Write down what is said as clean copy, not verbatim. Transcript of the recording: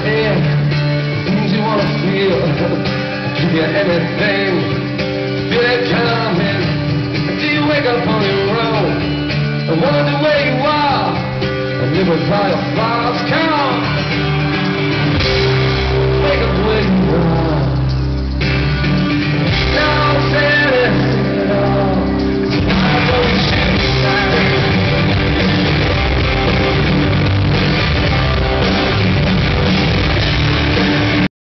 head, things you wanna feel, give you anything, feel it coming, until you wake up on your own, and wonder where you are, and live with all your fire.